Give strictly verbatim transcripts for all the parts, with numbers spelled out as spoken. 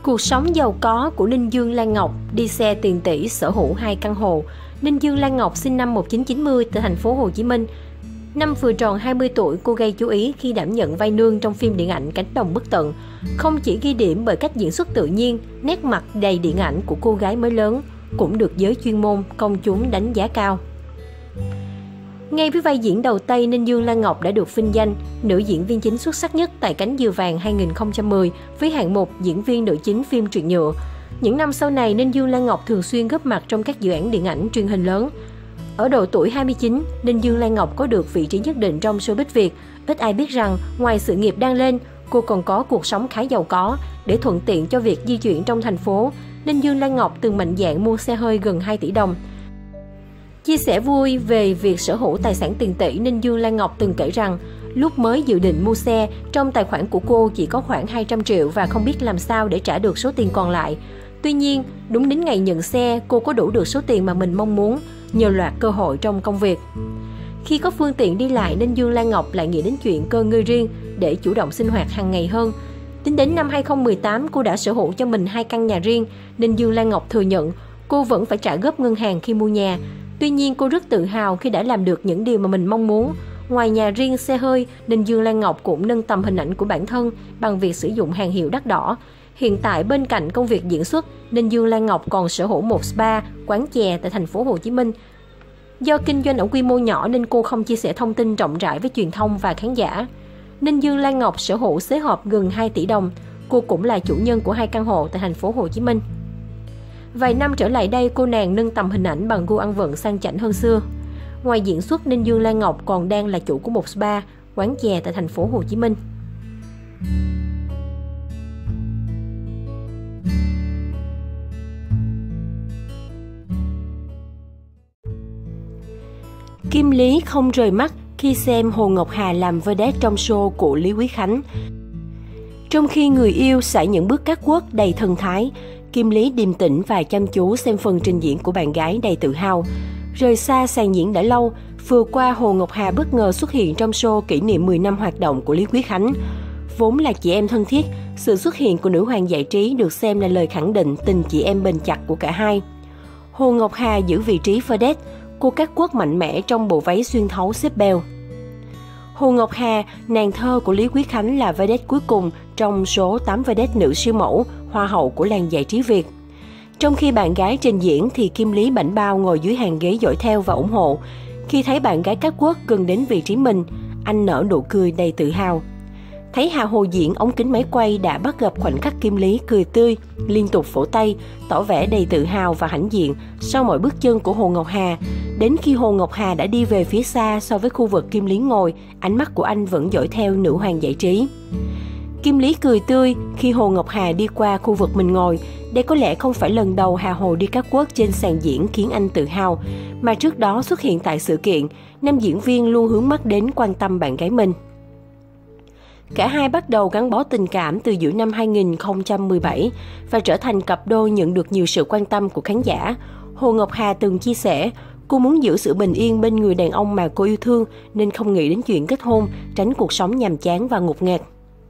Cuộc sống giàu có của Ninh Dương Lan Ngọc, đi xe tiền tỷ, sở hữu hai căn hộ. Ninh Dương Lan Ngọc sinh năm một nghìn chín trăm chín mươi tại thành phố Hồ Chí Minh. Năm vừa tròn hai mươi tuổi, cô gây chú ý khi đảm nhận vai nương trong phim điện ảnh Cánh đồng bất tận. Không chỉ ghi điểm bởi cách diễn xuất tự nhiên, nét mặt đầy điện ảnh của cô gái mới lớn, cũng được giới chuyên môn, công chúng đánh giá cao. Ngay với vai diễn đầu tay, Ninh Dương Lan Ngọc đã được vinh danh nữ diễn viên chính xuất sắc nhất tại Cánh Diều Vàng hai nghìn không trăm mười với hạng mục diễn viên nữ chính phim truyện nhựa. Những năm sau này, Ninh Dương Lan Ngọc thường xuyên góp mặt trong các dự án điện ảnh truyền hình lớn. Ở độ tuổi hai mươi chín, Ninh Dương Lan Ngọc có được vị trí nhất định trong showbiz Việt. Ít ai biết rằng, ngoài sự nghiệp đang lên, cô còn có cuộc sống khá giàu có. Để thuận tiện cho việc di chuyển trong thành phố, Ninh Dương Lan Ngọc từng mạnh dạn mua xe hơi gần hai tỷ đồng. Chia sẻ vui về việc sở hữu tài sản tiền tỷ, Ninh Dương Lan Ngọc từng kể rằng, lúc mới dự định mua xe, trong tài khoản của cô chỉ có khoảng hai trăm triệu và không biết làm sao để trả được số tiền còn lại. Tuy nhiên, đúng đến ngày nhận xe, cô có đủ được số tiền mà mình mong muốn, nhờ loạt cơ hội trong công việc. Khi có phương tiện đi lại, Ninh Dương Lan Ngọc lại nghĩ đến chuyện cơ ngơi riêng để chủ động sinh hoạt hàng ngày hơn. Tính đến năm hai nghìn không trăm mười tám, cô đã sở hữu cho mình hai căn nhà riêng. Ninh Dương Lan Ngọc thừa nhận cô vẫn phải trả góp ngân hàng khi mua nhà. Tuy nhiên, cô rất tự hào khi đã làm được những điều mà mình mong muốn. Ngoài nhà riêng, xe hơi, Ninh Dương Lan Ngọc cũng nâng tầm hình ảnh của bản thân bằng việc sử dụng hàng hiệu đắt đỏ. Hiện tại, bên cạnh công việc diễn xuất, Ninh Dương Lan Ngọc còn sở hữu một spa, quán chè tại thành phố Hồ Chí Minh. Do kinh doanh ở quy mô nhỏ nên cô không chia sẻ thông tin rộng rãi với truyền thông và khán giả. Ninh Dương Lan Ngọc sở hữu xế hộp gần hai tỷ đồng. Cô cũng là chủ nhân của hai căn hộ tại thành phố Hồ Chí Minh. Vài năm trở lại đây, cô nàng nâng tầm hình ảnh bằng gu ăn vận sang chảnh hơn xưa. Ngoài diễn xuất, Ninh Dương Lan Ngọc còn đang là chủ của một spa, quán chè tại thành phố Hồ Chí Minh. Kim Lý không rời mắt khi xem Hồ Ngọc Hà làm vedette trong show của Lý Quý Khánh. Trong khi người yêu sải những bước catwalk đầy thần thái, Kim Lý điềm tĩnh và chăm chú xem phần trình diễn của bạn gái đầy tự hào. Rời xa sàn diễn đã lâu, vừa qua Hồ Ngọc Hà bất ngờ xuất hiện trong show kỷ niệm mười năm hoạt động của Lý Quý Khánh. Vốn là chị em thân thiết, sự xuất hiện của nữ hoàng giải trí được xem là lời khẳng định tình chị em bền chặt của cả hai. Hồ Ngọc Hà giữ vị trí vedette, cô catwalk mạnh mẽ trong bộ váy xuyên thấu xếp beo. Hồ Ngọc Hà, nàng thơ của Lý Quý Khánh, là vedette cuối cùng trong số tám vedette nữ siêu mẫu, hoa hậu của làng giải trí Việt. Trong khi bạn gái trình diễn thì Kim Lý bảnh bao ngồi dưới hàng ghế dõi theo và ủng hộ. Khi thấy bạn gái catwalk gần đến vị trí mình, anh nở nụ cười đầy tự hào. Thấy Hà Hồ diễn, ống kính máy quay đã bắt gặp khoảnh khắc Kim Lý cười tươi, liên tục vỗ tay, tỏ vẻ đầy tự hào và hãnh diện sau mỗi bước chân của Hồ Ngọc Hà. Đến khi Hồ Ngọc Hà đã đi về phía xa so với khu vực Kim Lý ngồi, ánh mắt của anh vẫn dõi theo nữ hoàng giải trí. Kim Lý cười tươi khi Hồ Ngọc Hà đi qua khu vực mình ngồi. Đây có lẽ không phải lần đầu Hà Hồ đi catwalk trên sàn diễn khiến anh tự hào, mà trước đó xuất hiện tại sự kiện, nam diễn viên luôn hướng mắt đến quan tâm bạn gái mình. Cả hai bắt đầu gắn bó tình cảm từ giữa năm hai nghìn không trăm mười bảy và trở thành cặp đôi nhận được nhiều sự quan tâm của khán giả. Hồ Ngọc Hà từng chia sẻ, cô muốn giữ sự bình yên bên người đàn ông mà cô yêu thương nên không nghĩ đến chuyện kết hôn, tránh cuộc sống nhàm chán và ngột ngạt.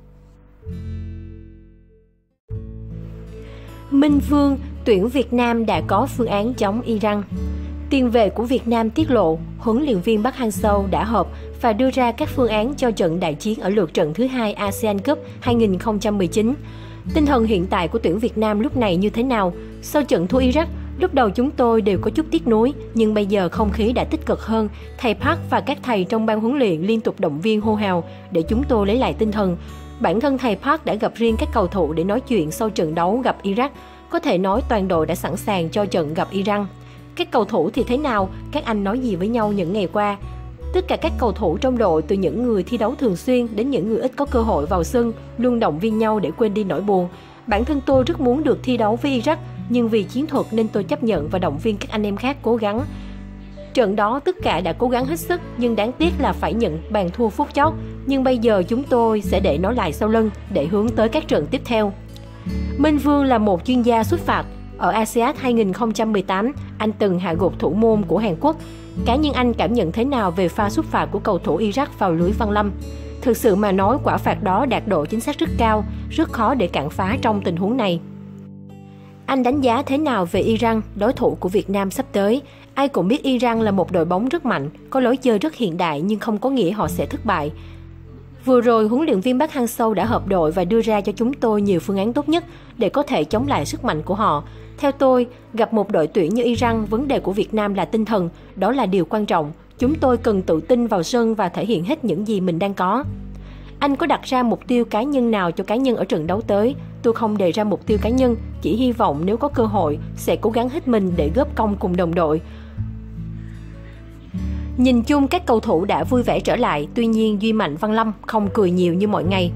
Minh Vương, tuyển Việt Nam đã có phương án chống Iran. Tiền vệ của Việt Nam tiết lộ, huấn luyện viên Park Hang-seo đã họp và đưa ra các phương án cho trận đại chiến ở lượt trận thứ hai ASEAN Cup hai nghìn không trăm mười chín. Tinh thần hiện tại của tuyển Việt Nam lúc này như thế nào? Sau trận thua Iraq, lúc đầu chúng tôi đều có chút tiếc nuối, nhưng bây giờ không khí đã tích cực hơn. Thầy Park và các thầy trong ban huấn luyện liên tục động viên hô hào để chúng tôi lấy lại tinh thần. Bản thân thầy Park đã gặp riêng các cầu thủ để nói chuyện sau trận đấu gặp Iraq. Có thể nói toàn đội đã sẵn sàng cho trận gặp Iran. Các cầu thủ thì thế nào? Các anh nói gì với nhau những ngày qua? Tất cả các cầu thủ trong đội, từ những người thi đấu thường xuyên đến những người ít có cơ hội vào sân, luôn động viên nhau để quên đi nỗi buồn. Bản thân tôi rất muốn được thi đấu với Iraq, nhưng vì chiến thuật nên tôi chấp nhận và động viên các anh em khác cố gắng. Trận đó tất cả đã cố gắng hết sức, nhưng đáng tiếc là phải nhận bàn thua phút chót. Nhưng bây giờ chúng tôi sẽ để nó lại sau lưng để hướng tới các trận tiếp theo. Minh Vương là một chuyên gia sút phạt. Ở ASEAN hai nghìn không trăm mười tám, anh từng hạ gục thủ môn của Hàn Quốc. Cá nhân anh cảm nhận thế nào về pha sút phạt của cầu thủ Iraq vào lưới Văn Lâm? Thực sự mà nói, quả phạt đó đạt độ chính xác rất cao, rất khó để cản phá trong tình huống này. Anh đánh giá thế nào về Iran, đối thủ của Việt Nam sắp tới? Ai cũng biết Iran là một đội bóng rất mạnh, có lối chơi rất hiện đại nhưng không có nghĩa họ sẽ thất bại. Vừa rồi, huấn luyện viên Park Hang-seo đã họp đội và đưa ra cho chúng tôi nhiều phương án tốt nhất để có thể chống lại sức mạnh của họ. Theo tôi, gặp một đội tuyển như Iran, vấn đề của Việt Nam là tinh thần, đó là điều quan trọng. Chúng tôi cần tự tin vào sân và thể hiện hết những gì mình đang có. Anh có đặt ra mục tiêu cá nhân nào cho cá nhân ở trận đấu tới? Tôi không đề ra mục tiêu cá nhân, chỉ hy vọng nếu có cơ hội sẽ cố gắng hết mình để góp công cùng đồng đội. Nhìn chung các cầu thủ đã vui vẻ trở lại, tuy nhiên Duy Mạnh Văn Lâm không cười nhiều như mọi ngày.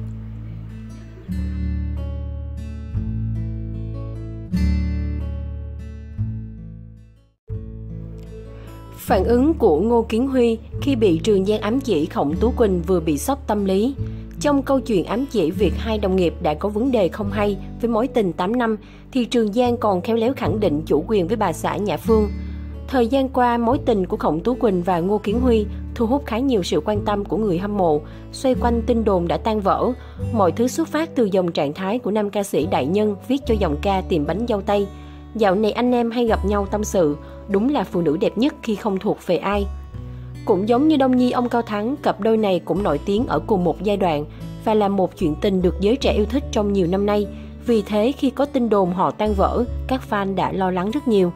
Phản ứng của Ngô Kiến Huy khi bị Trường Giang ám chỉ Khổng Tú Quỳnh vừa bị sốc tâm lý. Trong câu chuyện ám chỉ việc hai đồng nghiệp đã có vấn đề không hay với mối tình tám năm, thì Trường Giang còn khéo léo khẳng định chủ quyền với bà xã Nhã Phương. Thời gian qua, mối tình của Khổng Tú Quỳnh và Ngô Kiến Huy thu hút khá nhiều sự quan tâm của người hâm mộ, xoay quanh tin đồn đã tan vỡ. Mọi thứ xuất phát từ dòng trạng thái của nam ca sĩ Đại Nhân viết cho dòng ca Tìm Bánh Dâu Tây. Dạo này anh em hay gặp nhau tâm sự, đúng là phụ nữ đẹp nhất khi không thuộc về ai. Cũng giống như Đông Nhi ông Cao Thắng, cặp đôi này cũng nổi tiếng ở cùng một giai đoạn và là một chuyện tình được giới trẻ yêu thích trong nhiều năm nay. Vì thế khi có tin đồn họ tan vỡ, các fan đã lo lắng rất nhiều.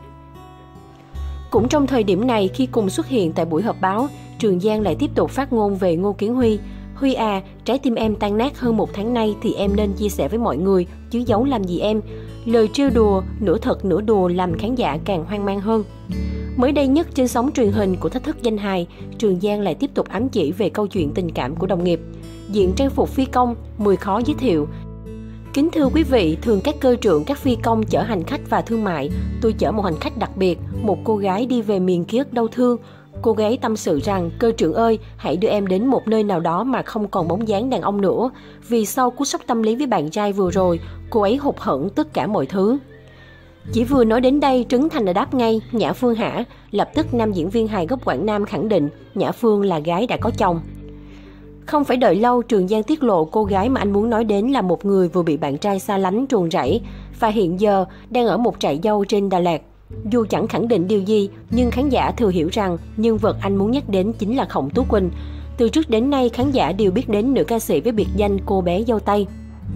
Cũng trong thời điểm này, khi cùng xuất hiện tại buổi họp báo, Trường Giang lại tiếp tục phát ngôn về Ngô Kiến Huy. Huy à, trái tim em tan nát hơn một tháng nay thì em nên chia sẻ với mọi người, chứ giấu làm gì em. Lời trêu đùa, nửa thật nửa đùa làm khán giả càng hoang mang hơn. Mới đây nhất trên sóng truyền hình của Thách Thức Danh Hài, Trường Giang lại tiếp tục ám chỉ về câu chuyện tình cảm của đồng nghiệp. Diện trang phục phi công, mười khó giới thiệu. Kính thưa quý vị, thường các cơ trưởng các phi công chở hành khách và thương mại. Tôi chở một hành khách đặc biệt, một cô gái đi về miền ký ức đau thương. Cô gái tâm sự rằng, cơ trưởng ơi, hãy đưa em đến một nơi nào đó mà không còn bóng dáng đàn ông nữa. Vì sau cú sốc tâm lý với bạn trai vừa rồi, cô ấy hụt hẫng tất cả mọi thứ. Chỉ vừa nói đến đây, Trấn Thành đã đáp ngay, Nhã Phương hả? Lập tức nam diễn viên hài gốc Quảng Nam khẳng định, Nhã Phương là gái đã có chồng. Không phải đợi lâu, Trường Giang tiết lộ cô gái mà anh muốn nói đến là một người vừa bị bạn trai xa lánh ruồng rẫy và hiện giờ đang ở một trại dâu trên Đà Lạt. Dù chẳng khẳng định điều gì, nhưng khán giả thừa hiểu rằng nhân vật anh muốn nhắc đến chính là Khổng Tú Quỳnh. Từ trước đến nay, khán giả đều biết đến nữ ca sĩ với biệt danh cô bé dâu tây.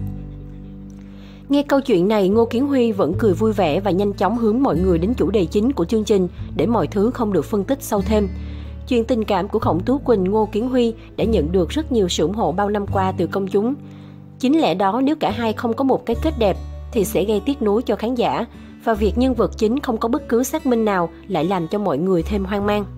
Nghe câu chuyện này, Ngô Kiến Huy vẫn cười vui vẻ và nhanh chóng hướng mọi người đến chủ đề chính của chương trình để mọi thứ không được phân tích sâu thêm. Chuyện tình cảm của Khổng Tú Quỳnh, Ngô Kiến Huy đã nhận được rất nhiều sự ủng hộ bao năm qua từ công chúng. Chính lẽ đó, nếu cả hai không có một cái kết đẹp thì sẽ gây tiếc nuối cho khán giả, và việc nhân vật chính không có bất cứ xác minh nào lại làm cho mọi người thêm hoang mang.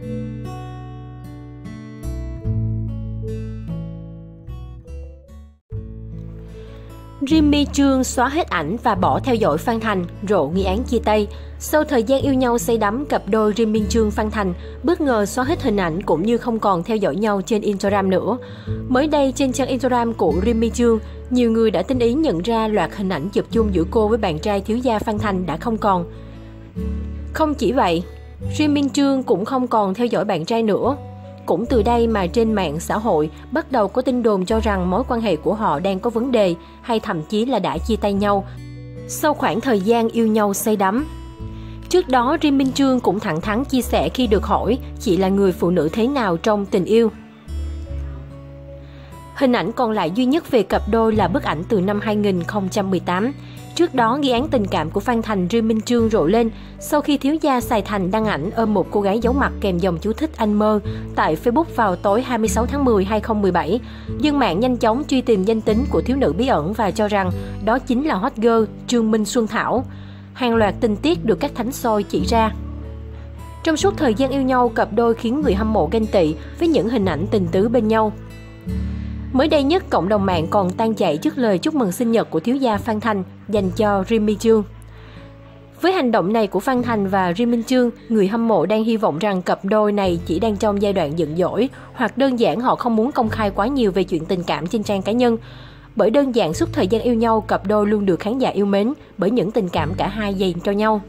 Jimmy Trương xóa hết ảnh và bỏ theo dõi Phan Thành, rộ nghi án chia tay. Sau thời gian yêu nhau say đắm, cặp đôi Jimmy Trương Phan Thành bất ngờ xóa hết hình ảnh cũng như không còn theo dõi nhau trên Instagram nữa. Mới đây trên trang Instagram của Jimmy Trương, nhiều người đã tinh ý nhận ra loạt hình ảnh chụp chung giữa cô với bạn trai thiếu gia Phan Thành đã không còn. Không chỉ vậy, Jimmy Trương cũng không còn theo dõi bạn trai nữa. Cũng từ đây mà trên mạng xã hội bắt đầu có tin đồn cho rằng mối quan hệ của họ đang có vấn đề hay thậm chí là đã chia tay nhau sau khoảng thời gian yêu nhau say đắm. Trước đó, Rim Minh Trương cũng thẳng thắn chia sẻ khi được hỏi chị là người phụ nữ thế nào trong tình yêu. Hình ảnh còn lại duy nhất về cặp đôi là bức ảnh từ năm hai nghìn không trăm mười tám. Trước đó, nghi án tình cảm của Phan Thành Rim Minh Trương rộ lên sau khi thiếu gia Sài Thành đăng ảnh ôm một cô gái giấu mặt kèm dòng chú thích anh mơ tại Facebook vào tối hai mươi sáu tháng mười năm hai nghìn không trăm mười bảy. Dân mạng nhanh chóng truy tìm danh tính của thiếu nữ bí ẩn và cho rằng đó chính là hot girl Trương Minh Xuân Thảo. Hàng loạt tình tiết được các thánh soi chỉ ra. Trong suốt thời gian yêu nhau, cặp đôi khiến người hâm mộ ganh tị với những hình ảnh tình tứ bên nhau. Mới đây nhất, cộng đồng mạng còn tan chảy trước lời chúc mừng sinh nhật của thiếu gia Phan Thành dành cho Rim Minh Trương. Với hành động này của Phan Thành và Rim Minh Trương, người hâm mộ đang hy vọng rằng cặp đôi này chỉ đang trong giai đoạn giận dỗi, hoặc đơn giản họ không muốn công khai quá nhiều về chuyện tình cảm trên trang cá nhân. Bởi đơn giản suốt thời gian yêu nhau, cặp đôi luôn được khán giả yêu mến bởi những tình cảm cả hai dành cho nhau.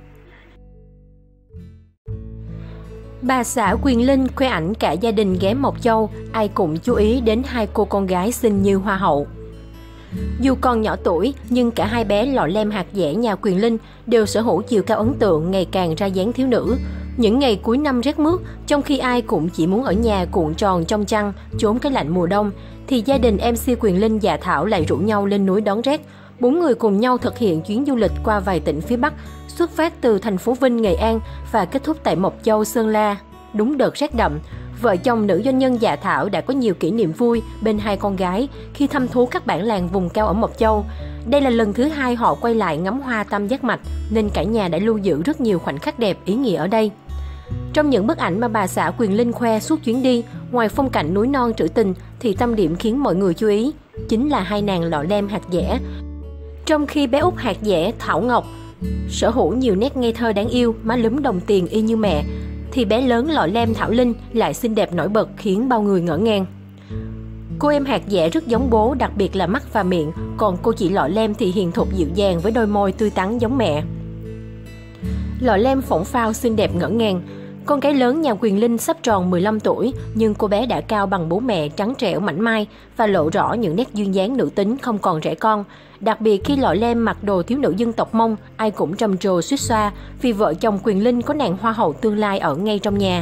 Bà xã Quyền Linh khoe ảnh cả gia đình ghé Mộc Châu, ai cũng chú ý đến hai cô con gái xinh như hoa hậu. Dù còn nhỏ tuổi, nhưng cả hai bé lọ lem hạt dẻ nhà Quyền Linh đều sở hữu chiều cao ấn tượng, ngày càng ra dáng thiếu nữ. Những ngày cuối năm rét mướt, trong khi ai cũng chỉ muốn ở nhà cuộn tròn trong chăn, trốn cái lạnh mùa đông, thì gia đình em xê Quyền Linh và Thảo lại rủ nhau lên núi đón rét. Bốn người cùng nhau thực hiện chuyến du lịch qua vài tỉnh phía Bắc, xuất phát từ thành phố Vinh, Nghệ An và kết thúc tại Mộc Châu, Sơn La. Đúng đợt rét đậm, vợ chồng nữ doanh nhân Dạ Thảo đã có nhiều kỷ niệm vui bên hai con gái khi thăm thú các bản làng vùng cao ở Mộc Châu. Đây là lần thứ hai họ quay lại ngắm hoa tam giác mạch, nên cả nhà đã lưu giữ rất nhiều khoảnh khắc đẹp ý nghĩa ở đây. Trong những bức ảnh mà bà xã Quyền Linh khoe suốt chuyến đi, ngoài phong cảnh núi non trữ tình thì tâm điểm khiến mọi người chú ý chính là hai nàng lọ lem hạt dẻ. Trong khi bé út hạt dẻ Thảo Ngọc sở hữu nhiều nét ngây thơ đáng yêu, má lúm đồng tiền y như mẹ, thì bé lớn lọ lem Thảo Linh lại xinh đẹp nổi bật khiến bao người ngỡ ngàng. Cô em hạt dẻ rất giống bố, đặc biệt là mắt và miệng, còn cô chị lọ lem thì hiền thục dịu dàng với đôi môi tươi tắn giống mẹ. Lọ lem phỗng phao xinh đẹp ngỡ ngàng. Con gái lớn nhà Quyền Linh sắp tròn mười lăm tuổi, nhưng cô bé đã cao bằng bố mẹ, trắng trẻo mảnh mai và lộ rõ những nét duyên dáng nữ tính không còn trẻ con. Đặc biệt khi lọ lem mặc đồ thiếu nữ dân tộc Mông, ai cũng trầm trồ suýt xoa vì vợ chồng Quyền Linh có nàng hoa hậu tương lai ở ngay trong nhà.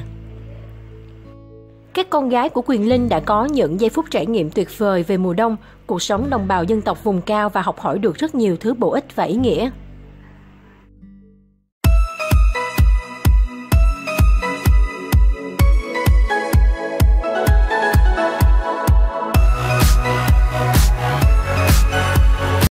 Các con gái của Quyền Linh đã có những giây phút trải nghiệm tuyệt vời về mùa đông, cuộc sống đồng bào dân tộc vùng cao và học hỏi được rất nhiều thứ bổ ích và ý nghĩa.